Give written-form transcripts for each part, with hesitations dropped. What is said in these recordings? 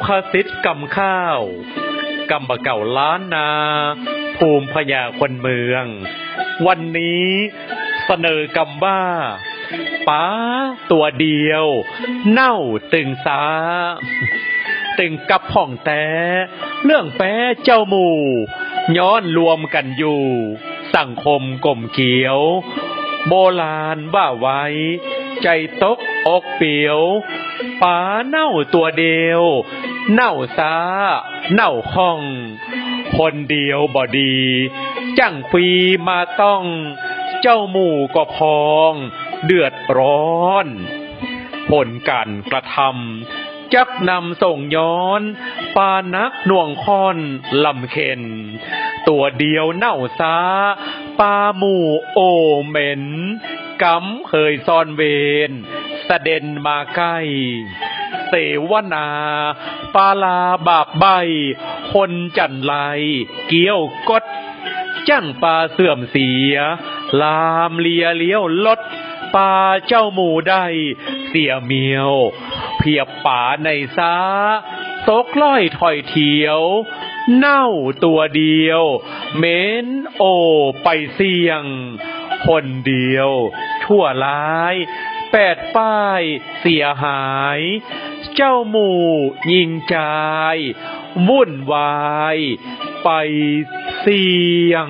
ภาษิตกำข้าวกำบะเก่าล้านนาภูมิพญาคนเมืองวันนี้เสนอกำว่าป้าตัวเดียวเน่าตึงสาตึงกับพ่องแต่เรื่องแป้เจ้าหมู่ย้อนรวมกันอยู่สังคมกลมเขียวโบราณว่าไว้ใจตกอกเปียวป้าเน่าตัวเดียวเน่าซาเน่าห้องคนเดียวบ่ดีจั่งฟีมาต้องเจ้าหมู่ก็พองเดือดร้อนผลการกระทำจักนำส่งย้อนปานักหน่วงค่อนลำเข็นตัวเดียวเน่าซาปาหมู่โอเหม็นกำเคยซ่อนเวรเสด็จมาใกล้เสวนาปาลาบาปใบคนจันไรเกี้ยวกดจั่งปลาเสื่อมเสียลามเลียเลี้ยวลดปลาเจ้าหมู่ได้เสียเมียวเพียบป่าในซาตกล้อยถอยเถียวเน่าตัวเดียวเหม็นโอไปเสี่ยงคนเดียวชั่วร้าย8 ป้ายเสียหายเจ้าหมู่ยิงใจวุ่นวายไปเสี่ยง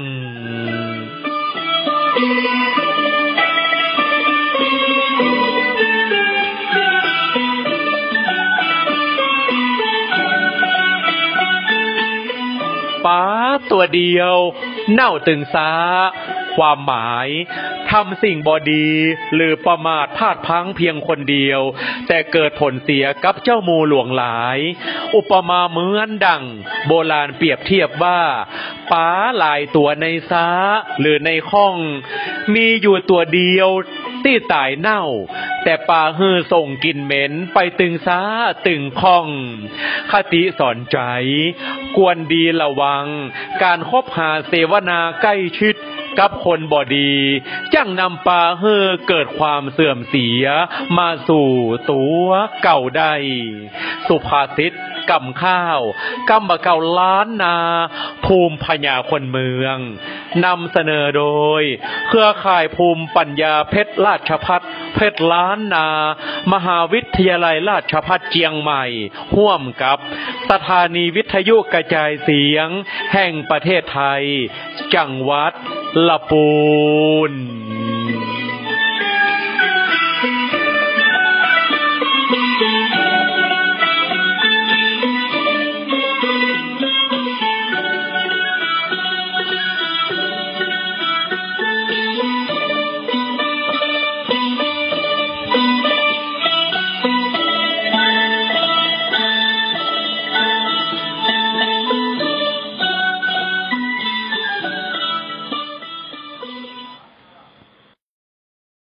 ป้าตัวเดียวเน่าตึงซาความหมายทำสิ่งบอดีหรือประมาทพลาดพลั้งเพียงคนเดียวแต่เกิดผลเสียกับเจ้าหมู่หลวงหลายอุปมาเหมือนดังโบราณเปรียบเทียบว่าป้าหลายตัวในซาหรือในข้องมีอยู่ตัวเดียวที่ตายเน่าแต่ป่าฮือส่งกลิ่นเหม็นไปตึงซาตึงข้องคติสอนใจควรดีระวังการคบหาเสวนาใกล้ชิดกับคนบ่ดีจั่งนำปาเฮอเกิดความเสื่อมเสียมาสู่ตัวเก่าได้สุภาษิตกำข้าวกำบะเก่าล้านนาภูมิพญาคนเมืองนำเสนอโดยเครือข่ายภูมิปัญญาเพชรราชภัฏเพชรล้านนามหาวิทยาลัยราชภัฏเชียงใหม่ร่วมกับสถานีวิทยุกระจายเสียงแห่งประเทศไทยจังหวัดละปูน